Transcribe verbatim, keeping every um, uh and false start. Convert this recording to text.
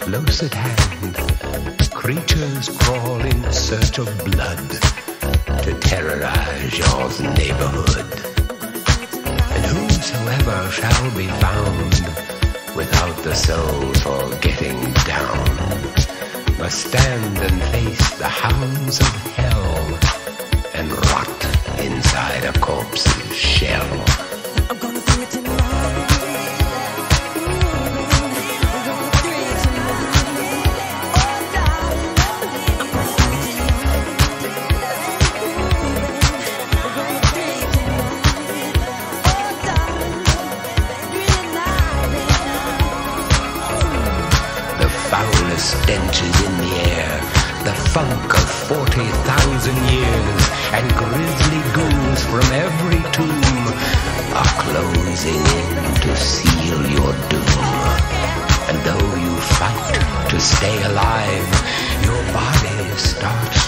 close at hand, creatures crawl in search of blood to terrorize your neighborhood. And whosoever shall be found without the soul for getting down must stand and face the hounds of hell and rot inside a corpse's shell. I'm gonna do it tonight. Stench is in the air, the funk of forty thousand years, and grisly ghouls from every tomb are closing in to seal your doom. And though you fight to stay alive, your body starts